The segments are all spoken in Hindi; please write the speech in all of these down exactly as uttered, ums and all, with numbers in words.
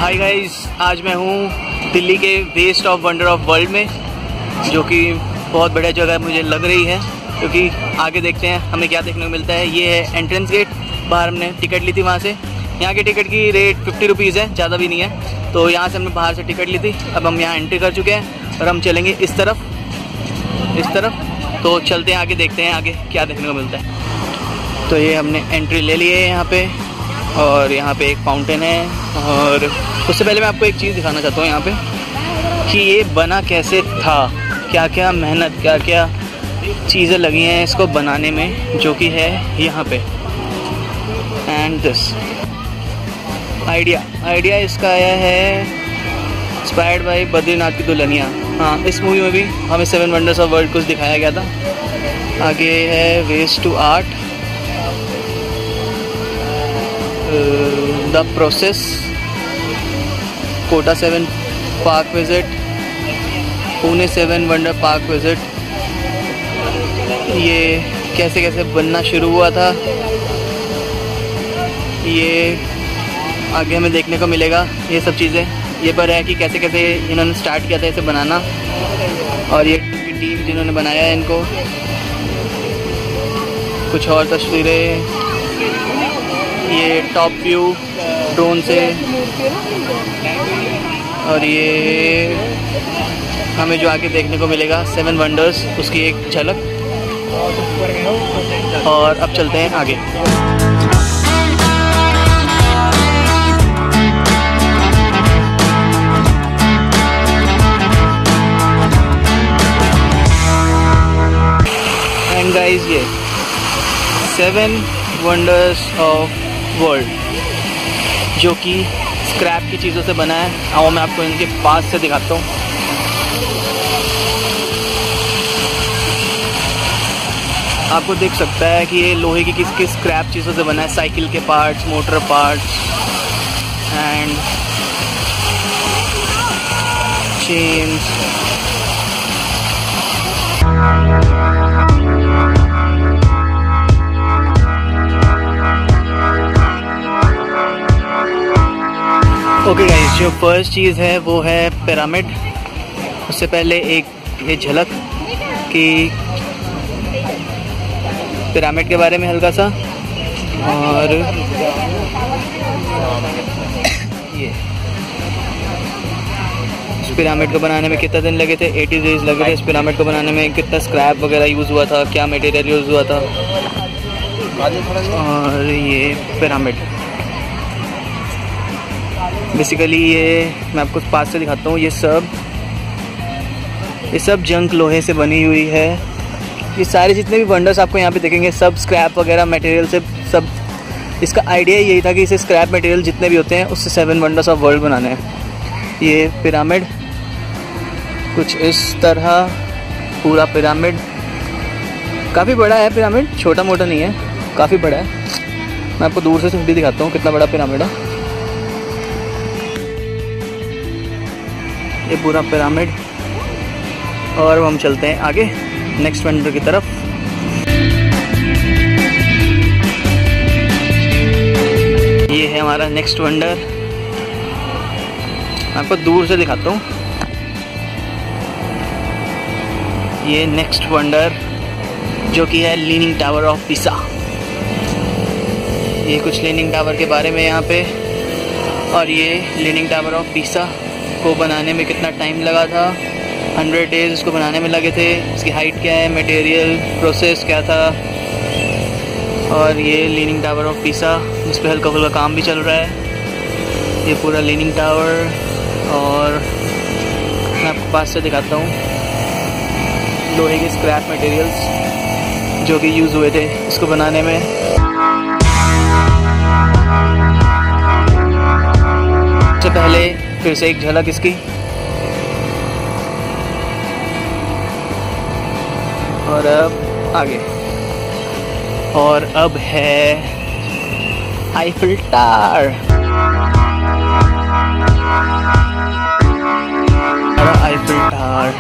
हाय गाइस, आज मैं हूँ दिल्ली के waste of wonder of world में, जो कि बहुत बढ़िया जगह मुझे लग रही है, क्योंकि आगे देखते हैं हमें क्या देखने को मिलता है। ये है एंट्रेंस गेट। बाहर हमने टिकट ली थी वहाँ से। यहाँ के टिकट की रेट फिफ्टी रुपीज़ है, ज़्यादा भी नहीं है। तो यहाँ से हमने बाहर से टिकट ली थी। अब हम यहाँ एंट्री कर चुके हैं और हम चलेंगे इस तरफ इस तरफ तो चलते हैं आगे, देखते हैं आगे क्या देखने को मिलता है। तो ये हमने एंट्री ले ली है यहाँ पे, और यहाँ पे एक फाउंटेन है। और उससे पहले मैं आपको एक चीज़ दिखाना चाहता हूँ यहाँ पे कि ये बना कैसे था, क्या क्या मेहनत, क्या क्या चीज़ें लगी हैं इसको बनाने में, जो कि है यहाँ पे। एंड दिस आइडिया आइडिया इसका आया है इंस्पायर्ड बाय बद्रीनाथ की दुल्हनिया। हाँ, इस मूवी में भी हमें सेवन वंडर्स ऑफ वर्ल्ड कुछ दिखाया गया था। आगे है waste to art, the process, Kota seven park visit, Pune seven wonder park visit. ये कैसे कैसे बनना शुरू हुआ था, ये आगे हमें देखने को मिलेगा। ये सब चीज़ें ये पर है कि कैसे कैसे इन्होंने स्टार्ट किया था इसे बनाना, और ये टीम जिन्होंने बनाया है इनको। कुछ और तस्वीरें, ये टॉप व्यू ड्रोन से, और ये हमें जो आगे देखने को मिलेगा सेवन वंडर्स, उसकी एक झलक। और अब चलते हैं आगे। एंड गाइस, ये सेवन वंडर्स ऑफ वर्ल्ड, जो कि स्क्रैप की चीज़ों से बना है। आओ मैं आपको इनके पास से दिखाता हूँ। आपको दिख सकता है कि ये लोहे की किस किस स्क्रैप चीज़ों से बना है। साइकिल के parts, motor parts and chains. Okay guys, जो फर्स्ट चीज़ है वो है पिरामिड। उससे पहले एक ये झलक कि पिरामिड के बारे में हल्का सा। और ये इस पिरामिड को बनाने में कितना दिन लगे थे? अस्सी डेज लगे थे इस पिरामिड को बनाने में। कितना स्क्रैप वगैरह यूज़ हुआ था, क्या मटेरियल यूज़ हुआ था। और ये पिरामिड बेसिकली, ये मैं आपको पास से दिखाता हूँ। ये सब ये सब जंक लोहे से बनी हुई है। ये सारे जितने भी वंडर्स आपको यहाँ पे देखेंगे, सब स्क्रैप वगैरह मटेरियल से। सब इसका आइडिया यही था कि इसे स्क्रैप मटेरियल जितने भी होते हैं उससे सेवन वंडर्स ऑफ वर्ल्ड बनाने हैं। ये पिरामिड कुछ इस तरह, पूरा पिरामिड काफ़ी बड़ा है। पिरामिड छोटा मोटा नहीं है, काफ़ी बड़ा है। मैं आपको दूर से भी दिखाता हूँ कितना बड़ा पिरामिड है। ये पूरा पिरामिड। और हम चलते हैं आगे नेक्स्ट वंडर की तरफ। ये है हमारा नेक्स्ट वंडर। मैं आपको दूर से दिखाता हूँ। ये नेक्स्ट वंडर जो कि है लीनिंग टावर ऑफ पिसा। ये कुछ लीनिंग टावर के बारे में यहाँ पे। और ये लीनिंग टावर ऑफ पिसा को बनाने में कितना टाइम लगा था? हंड्रेड डेज इसको बनाने में लगे थे। इसकी हाइट क्या है, मटेरियल प्रोसेस क्या था। और ये लीनिंग टावर ऑफ पिसा, जिस पे हल्का फुल्का काम भी चल रहा है। ये पूरा लीनिंग टावर। और मैं आपको पास से दिखाता हूँ लोहे के स्क्रैप मटेरियल्स जो कि यूज़ हुए थे इसको बनाने में। सबसे पहले फिर से एक झलक इसकी। और अब आगे। और अब है आईफिल टावर। आईफिल टावर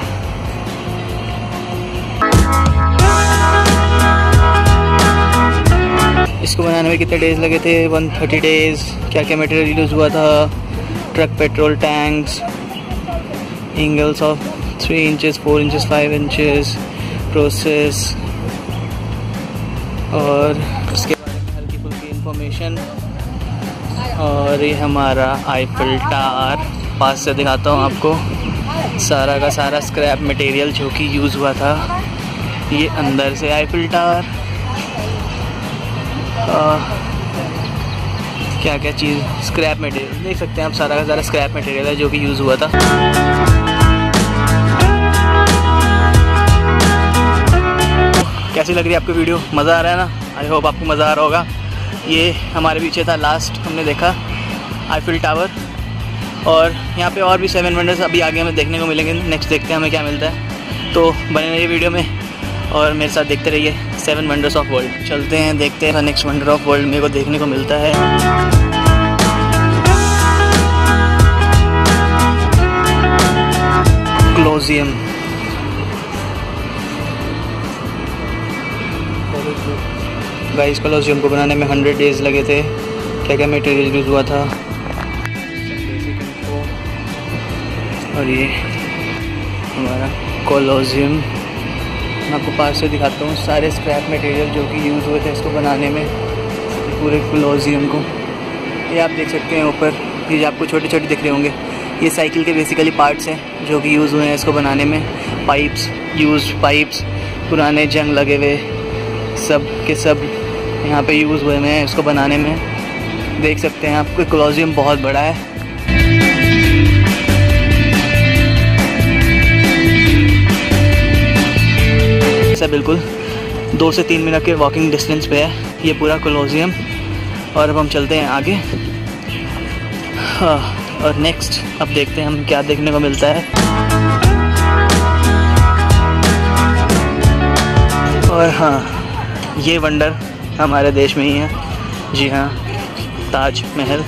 इसको बनाने में कितने डेज लगे थे? One thirty days. क्या क्या मटेरियल यूज़ हुआ था? Truck petrol tanks, angles of three inches, four inches, five inches, process और उसके बारे में हल्की फुल्की इंफॉर्मेशन। और ये हमारा आईफिल टावर, पास से दिखाता हूँ आपको। सारा का सारा स्क्रैप मटेरियल जो कि यूज़ हुआ था, ये अंदर से आईफिल टावर। क्या क्या चीज़ स्क्रैप मटेरियल देख सकते हैं आप, सारा का सारा स्क्रैप मटेरियल है जो कि यूज़ हुआ था। कैसी लग रही है आपको वीडियो? मज़ा आ रहा है ना? आई होप आपको मज़ा आ रहा होगा। ये हमारे पीछे था लास्ट हमने देखा आईफिल टावर, और यहाँ पे और भी सेवन वंडर्स अभी आगे हमें देखने को मिलेंगे। नेक्स्ट देखते हैं हमें क्या मिलता है। तो बने रहिए वीडियो में और मेरे साथ देखते रहिए सेवन वंडर्स ऑफ वर्ल्ड। चलते हैं, देखते हैं नेक्स्ट वंडर ऑफ वर्ल्ड मेरे को देखने को मिलता है। कोलोसियम। गाइस कोलोसियम को बनाने में हंड्रेड डेज लगे थे। क्या क्या मटेरियल यूज़ हुआ था, और ये हमारा कोलोसियम। मैं आपको पास से दिखाता हूँ सारे स्क्रैप मटेरियल जो कि यूज़ हुए थे इसको बनाने में, पूरे कोलोसियम को। ये आप देख सकते हैं ऊपर, ये आपको छोटे छोटे दिख रहे होंगे, ये साइकिल के बेसिकली पार्ट्स हैं जो कि यूज़ हुए हैं इसको बनाने में। पाइप्स, यूज्ड पाइप्स, पुराने जंग लगे हुए सब के सब यहाँ पे यूज़ हुए हैं इसको बनाने में। देख सकते हैं आपको कोलोसियम बहुत बड़ा है। ऐसा बिल्कुल दो से तीन मिनट के वॉकिंग डिस्टेंस पे है ये पूरा कोलोसियम। और अब हम चलते हैं आगे। हाँ, और नेक्स्ट अब देखते हैं हम क्या देखने को मिलता है। और हाँ, ये वंडर हमारे देश में ही है। जी हाँ, ताज महल।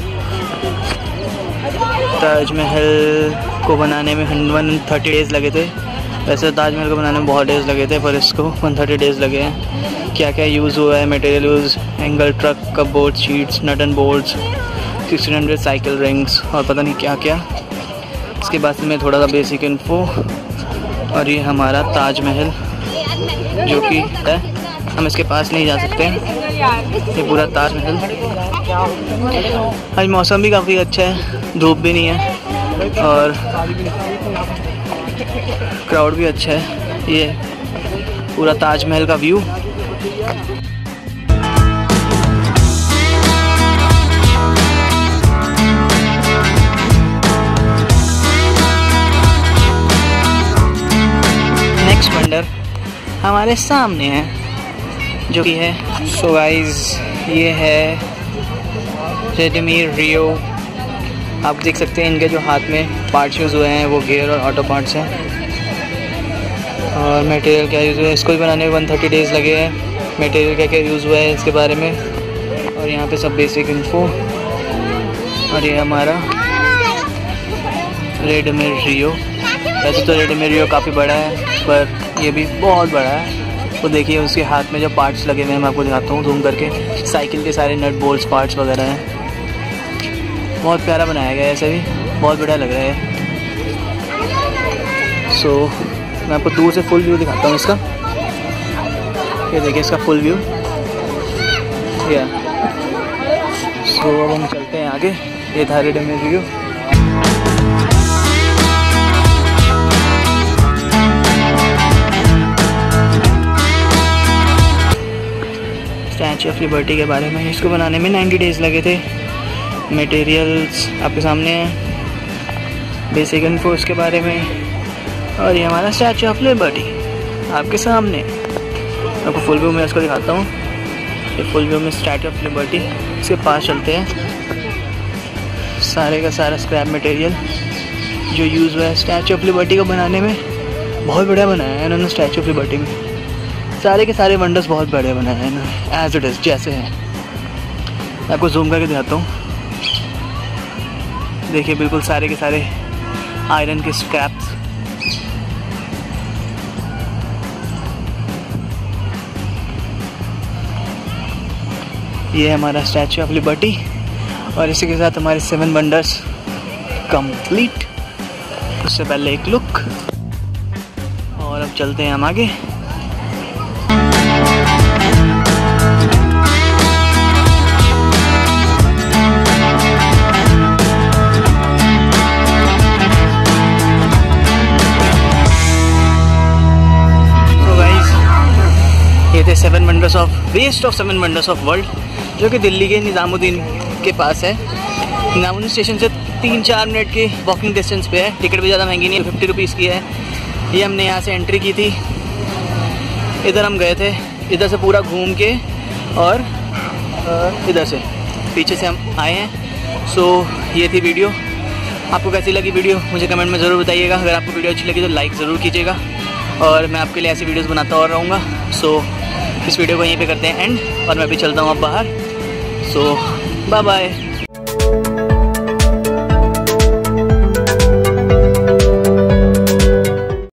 ताजमहल को बनाने में वन थर्टी डेज़ लगे थे। वैसे ताजमहल को बनाने में बहुत डेज़ लगे थे, पर इसको वन थर्टी डेज़ लगे हैं। क्या क्या यूज़ हुआ है material use, angle truck, cupboard, sheets, nut and bolts, sixteen hundred cycle rings और पता नहीं क्या क्या। इसके बाद में थोड़ा सा बेसिक इन्फो। और ये हमारा ताजमहल जो कि है, हम इसके पास नहीं जा सकते हैं। ये पूरा ताजमहल। आज मौसम भी काफ़ी अच्छा है, धूप भी नहीं है और क्राउड भी अच्छा है। ये पूरा ताजमहल का व्यू। नेक्स्ट वंडर हमारे सामने है जो कि है, सो गाइस ये है रेडमी रियो। आप देख सकते हैं इनके जो हाथ में पार्ट्स यूज़ हुए हैं वो गियर और ऑटो पार्ट्स हैं। और मटेरियल क्या यूज़ हुआ है, इसको भी बनाने में वन थर्टी डेज़ लगे हैं। मटेरियल क्या क्या यूज़ हुआ है इसके बारे में, और यहाँ पे सब बेसिक इन्फो। और ये हमारा रेडमी रियो। वैसे तो रेडमी रियो काफ़ी बड़ा है, पर ये भी बहुत बड़ा है। तो देखिए उसके हाथ में जो पार्ट्स लगे हुए हैं, मैं आपको दिखाता हूँ जूम करके। साइकिल के सारे नट बोल्ट्स पार्ट्स वगैरह हैं। बहुत प्यारा बनाया गया है, ऐसे भी बहुत बढ़िया लग रहा है। सो so, मैं आपको दूर से फुल व्यू दिखाता हूँ इसका। ये देखिए इसका फुल व्यू। या सो so, अब हम चलते हैं आगे। ये था redeemer Rio. Statue of Liberty के बारे में, इसको बनाने में नाइन्टी डेज़ लगे थे। मटेरियल्स आपके सामने हैं, बेसिक इन्फो इसके बारे में। और ये हमारा स्टैचू ऑफ लिबर्टी आपके सामने। आपको फुल व्यू में इसको दिखाता हूँ। ये फुल व्यू में स्टैचू ऑफ लिबर्टी। इसके पास चलते हैं। सारे का सारा स्क्रैप मटेरियल जो यूज़ हुआ है स्टैचू ऑफ लिबर्टी को बनाने में, बहुत बढ़िया बनाया है इन्होंने स्टैचू ऑफ लिबर्टी में। सारे के सारे वंडर्स बहुत बड़े बनाए हैं इन्होंने, एज इट इज़ जैसे हैं। मैं आपको जूम करके दिखाता हूँ। देखिए बिल्कुल सारे के सारे आयरन के स्क्रैप्स। ये हमारा स्टैचू ऑफ लिबर्टी, और इसी के साथ हमारे सेवन वंडर्स कंप्लीट। उससे पहले एक लुक, और अब चलते हैं हम आगे। ये थे seven wonders of waste of seven wonders of world, जो कि दिल्ली के निज़ामुद्दीन के पास है। निज़ामुद्दीन स्टेशन से तीन चार मिनट के वॉकिंग डिस्टेंस पे है। टिकट भी ज़्यादा महंगी नहीं है, फिफ्टी रुपीज़ की है। ये हमने यहाँ से एंट्री की थी, इधर हम गए थे, इधर से पूरा घूम के और इधर से पीछे से हम आए हैं। सो ये थी वीडियो। आपको कैसी लगी वीडियो मुझे कमेंट में ज़रूर बताइएगा। अगर आपको वीडियो अच्छी लगी तो लाइक ज़रूर कीजिएगा, और मैं आपके लिए ऐसी वीडियोस बनाता और रहूँगा। सो इस वीडियो को यहीं पे करते हैं एंड, और मैं भी चलता हूँ अब बाहर। So bye bye.